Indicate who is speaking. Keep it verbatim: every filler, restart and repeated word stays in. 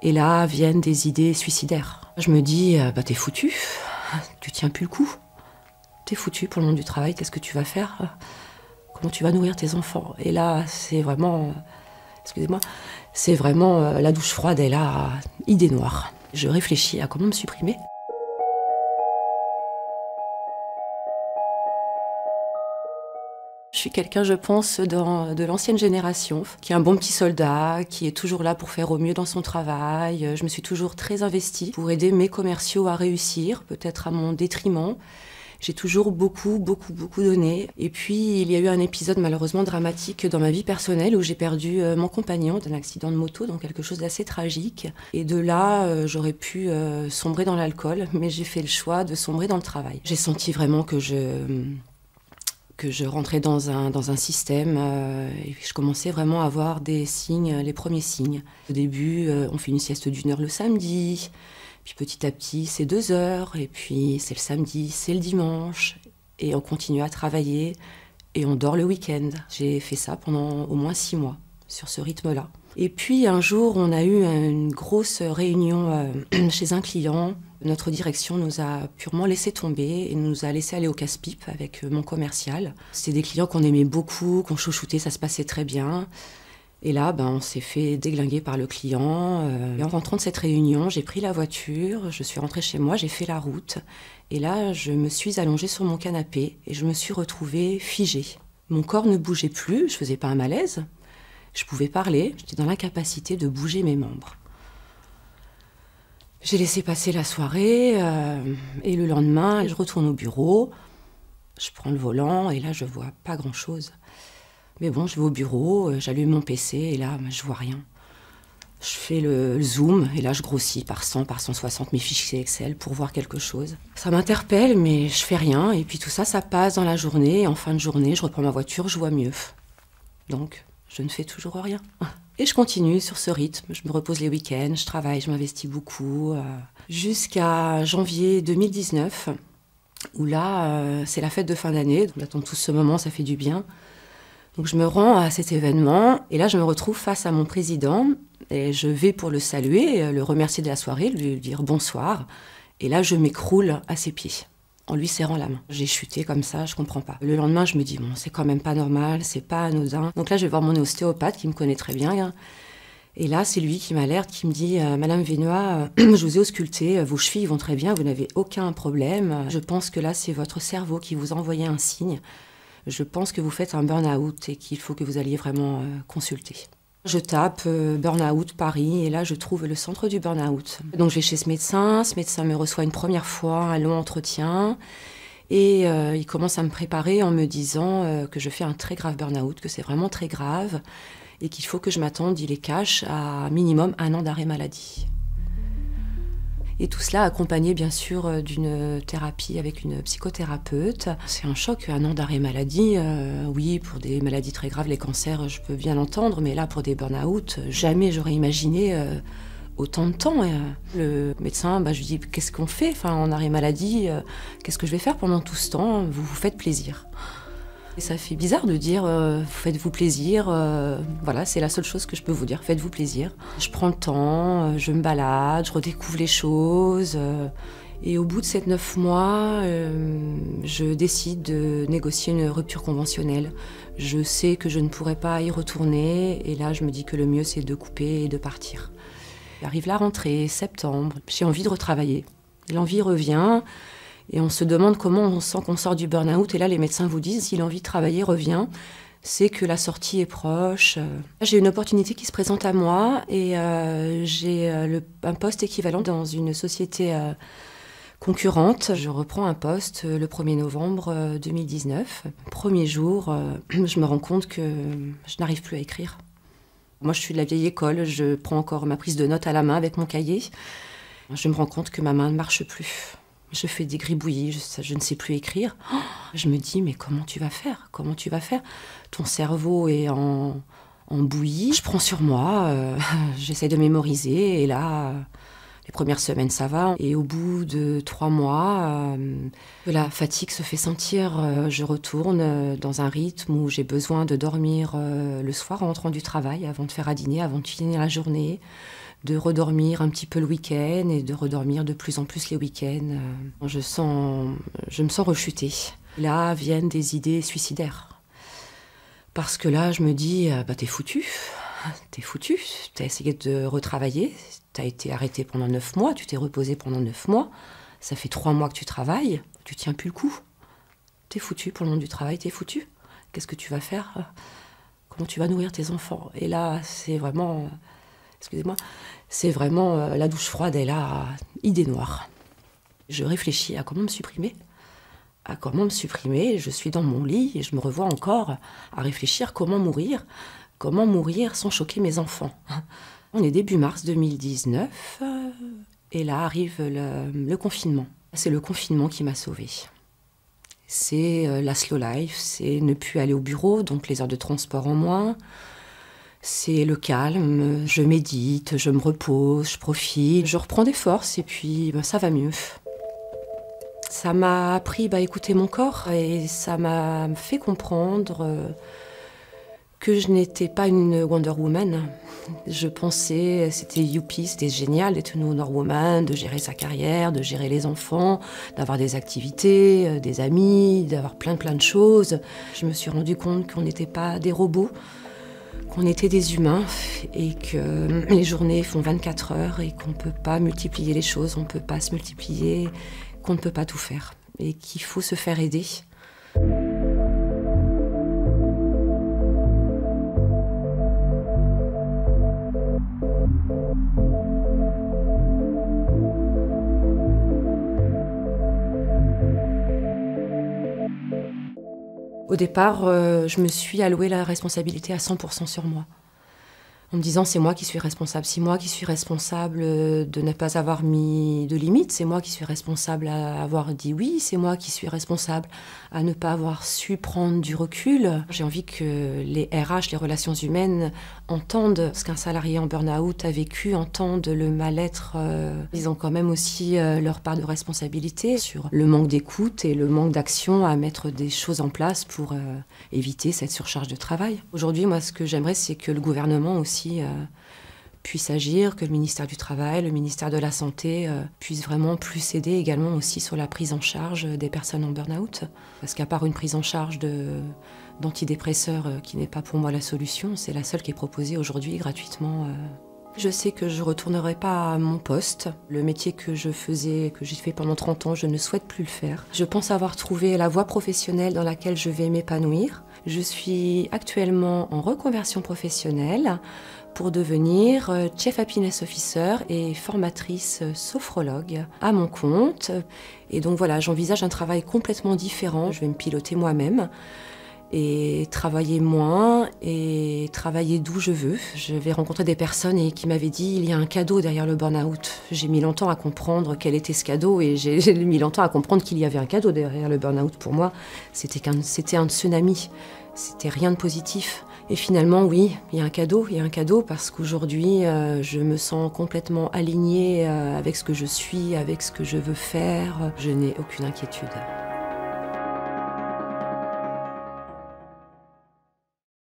Speaker 1: Et là viennent des idées suicidaires. Je me dis, bah t'es foutu, tu tiens plus le coup. T'es foutu pour le monde du travail, qu'est-ce que tu vas faire? Comment tu vas nourrir tes enfants? Et là, c'est vraiment, excusez-moi, c'est vraiment la douche froide et là, idée noire. Je réfléchis à comment me supprimer. Je suis quelqu'un, je pense, dans, de l'ancienne génération, qui est un bon petit soldat, qui est toujours là pour faire au mieux dans son travail. Je me suis toujours très investie pour aider mes commerciaux à réussir, peut-être à mon détriment. J'ai toujours beaucoup, beaucoup, beaucoup donné. Et puis, il y a eu un épisode malheureusement dramatique dans ma vie personnelle où j'ai perdu mon compagnon d'un accident de moto, donc quelque chose d'assez tragique. Et de là, euh, j'aurais pu euh, sombrer dans l'alcool, mais j'ai fait le choix de sombrer dans le travail. J'ai senti vraiment que je... que je rentrais dans un, dans un système euh, et je commençais vraiment à avoir des signes, les premiers signes. Au début, euh, on fait une sieste d'une heure le samedi, puis petit à petit, c'est deux heures, et puis c'est le samedi, c'est le dimanche, et on continue à travailler, et on dort le week-end. J'ai fait ça pendant au moins six mois, sur ce rythme-là. Et puis un jour, on a eu une grosse réunion euh, chez un client. Notre direction nous a purement laissé tomber et nous a laissé aller au casse-pipe avec mon commercial. C'était des clients qu'on aimait beaucoup, qu'on chouchoutait, ça se passait très bien. Et là, ben, on s'est fait déglinguer par le client. Et en rentrant de cette réunion, j'ai pris la voiture, je suis rentrée chez moi, j'ai fait la route. Et là, je me suis allongée sur mon canapé et je me suis retrouvée figée. Mon corps ne bougeait plus, je faisais pas un malaise. Je pouvais parler, j'étais dans l'incapacité de bouger mes membres. J'ai laissé passer la soirée euh, et le lendemain, je retourne au bureau, je prends le volant et là, je vois pas grand-chose. Mais bon, je vais au bureau, j'allume mon P C et là, je vois rien. Je fais le, le zoom et là, je grossis par cent, par cent soixante mes fichiers Excel pour voir quelque chose. Ça m'interpelle, mais je fais rien. Et puis tout ça, ça passe dans la journée. Et en fin de journée, je reprends ma voiture, je vois mieux. Donc, je ne fais toujours rien. Et je continue sur ce rythme. Je me repose les week-ends, je travaille, je m'investis beaucoup. Euh, jusqu'à janvier deux mille dix-neuf, où là, euh, c'est la fête de fin d'année. On attend tous ce moment, ça fait du bien. Donc je me rends à cet événement et là je me retrouve face à mon président et je vais pour le saluer, le remercier de la soirée, lui dire bonsoir. Et là je m'écroule à ses pieds en lui serrant la main. J'ai chuté comme ça, je comprends pas. Le lendemain je me dis bon c'est quand même pas normal, c'est pas anodin. Donc là je vais voir mon ostéopathe qui me connaît très bien. Et là c'est lui qui m'alerte, qui me dit euh, Madame Vénois, euh, je vous ai ausculté, vos chevilles vont très bien, vous n'avez aucun problème. Je pense que là c'est votre cerveau qui vous a envoyé un signe. Je pense que vous faites un burn-out et qu'il faut que vous alliez vraiment euh, consulter. Je tape euh, burn-out Paris et là je trouve le centre du burn-out. Donc je vais chez ce médecin, ce médecin me reçoit une première fois, un long entretien et euh, il commence à me préparer en me disant euh, que je fais un très grave burn-out, que c'est vraiment très grave et qu'il faut que je m'attende, il est cash, à minimum un an d'arrêt maladie. Et tout cela accompagné bien sûr d'une thérapie avec une psychothérapeute. C'est un choc, un an d'arrêt maladie. Euh, oui, pour des maladies très graves, les cancers, je peux bien l'entendre, mais là, pour des burn-out, jamais j'aurais imaginé euh, autant de temps. Le médecin, bah, je lui dis, qu'est-ce qu'on fait enfin, en arrêt maladie euh, qu'est-ce que je vais faire pendant tout ce temps? Vous vous faites plaisir. Et ça fait bizarre de dire euh, faites-vous plaisir, euh, voilà, c'est la seule chose que je peux vous dire, faites-vous plaisir. Je prends le temps, euh, je me balade, je redécouvre les choses. Euh, et au bout de ces neuf mois, euh, je décide de négocier une rupture conventionnelle. Je sais que je ne pourrai pas y retourner et là je me dis que le mieux c'est de couper et de partir. Arrive la rentrée, septembre, j'ai envie de retravailler. L'envie revient. Et on se demande comment on sent qu'on sort du burn-out. Et là, les médecins vous disent, si l'envie de travailler revient, c'est que la sortie est proche. J'ai une opportunité qui se présente à moi et euh, j'ai euh, le, un poste équivalent dans une société euh, concurrente. Je reprends un poste le premier novembre deux mille dix-neuf. Premier jour, euh, je me rends compte que je n'arrive plus à écrire. Moi, je suis de la vieille école. Je prends encore ma prise de notes à la main avec mon cahier. Je me rends compte que ma main ne marche plus. Je fais des gribouillis, je, je ne sais plus écrire. Oh, je me dis, mais comment tu vas faire? Comment tu vas faire? Ton cerveau est en, en bouillie. Je prends sur moi, euh, j'essaie de mémoriser. Et là, les premières semaines, ça va. Et au bout de trois mois, euh, la fatigue se fait sentir. Euh, je retourne dans un rythme où j'ai besoin de dormir euh, le soir en rentrant du travail, avant de faire à dîner, avant de finir la journée. de redormir un petit peu le week-end et de redormir de plus en plus les week-ends. Je sens, je me sens rechutée. Là viennent des idées suicidaires. Parce que là, je me dis, bah, t'es foutu, t'es foutu. T'as essayé de retravailler, t'as été arrêté pendant neuf mois, tu t'es reposé pendant neuf mois. Ça fait trois mois que tu travailles, tu tiens plus le coup. T'es foutu pour le monde du travail, t'es foutu. Qu'est-ce que tu vas faire? Comment tu vas nourrir tes enfants? Et là, c'est vraiment... Excusez-moi, c'est vraiment euh, la douche froide et là, idée noire. Je réfléchis à comment me supprimer, à comment me supprimer. Je suis dans mon lit et je me revois encore à réfléchir comment mourir, comment mourir sans choquer mes enfants. On est début mars deux mille dix-neuf euh, et là arrive le, le confinement. C'est le confinement qui m'a sauvée. C'est euh, la slow life, c'est ne plus aller au bureau, donc les heures de transport en moins. C'est le calme, je médite, je me repose, je profite, je reprends des forces et puis ben, ça va mieux. Ça m'a appris à bah, écouter mon corps et ça m'a fait comprendre euh, que je n'étais pas une Wonder Woman. Je pensais, c'était youpi, c'était génial d'être une Wonder Woman, de gérer sa carrière, de gérer les enfants, d'avoir des activités, euh, des amis, d'avoir plein plein de choses. Je me suis rendu compte qu'on n'était pas des robots, qu'on était des humains et que les journées font vingt-quatre heures et qu'on ne peut pas multiplier les choses, on ne peut pas se multiplier, qu'on ne peut pas tout faire et qu'il faut se faire aider. Au départ, euh, je me suis alloué la responsabilité à cent pour cent sur moi. En me disant, c'est moi qui suis responsable. C'est moi qui suis responsable de ne pas avoir mis de limites. C'est moi qui suis responsable à avoir dit oui. C'est moi qui suis responsable à ne pas avoir su prendre du recul. J'ai envie que les R H, les relations humaines, entendent ce qu'un salarié en burn-out a vécu, entendent le mal-être. Euh, ils ont quand même aussi euh, leur part de responsabilité sur le manque d'écoute et le manque d'action à mettre des choses en place pour euh, éviter cette surcharge de travail. Aujourd'hui, moi, ce que j'aimerais, c'est que le gouvernement aussi Euh, puisse agir, que le ministère du Travail, le ministère de la Santé euh, puisse vraiment plus aider également aussi sur la prise en charge des personnes en burn-out. Parce qu'à part une prise en charge de, d'antidépresseurs euh, qui n'est pas pour moi la solution, c'est la seule qui est proposée aujourd'hui gratuitement. Euh. Je sais que je ne retournerai pas à mon poste. Le métier que je faisais, que j'ai fait pendant trente ans, je ne souhaite plus le faire. Je pense avoir trouvé la voie professionnelle dans laquelle je vais m'épanouir. Je suis actuellement en reconversion professionnelle pour devenir Chief Happiness Officer et formatrice sophrologue à mon compte. Et donc voilà, j'envisage un travail complètement différent. Je vais me piloter moi-même et travailler moins et travailler d'où je veux. Je vais rencontrer des personnes et qui m'avaient dit il y a un cadeau derrière le burn-out. J'ai mis longtemps à comprendre quel était ce cadeau et j'ai mis longtemps à comprendre qu'il y avait un cadeau derrière le burn-out. Pour moi, c'était qu'un, c'était un tsunami, c'était rien de positif. Et finalement, oui, il y a un cadeau, il y a un cadeau parce qu'aujourd'hui, euh, je me sens complètement alignée euh, avec ce que je suis, avec ce que je veux faire. Je n'ai aucune inquiétude.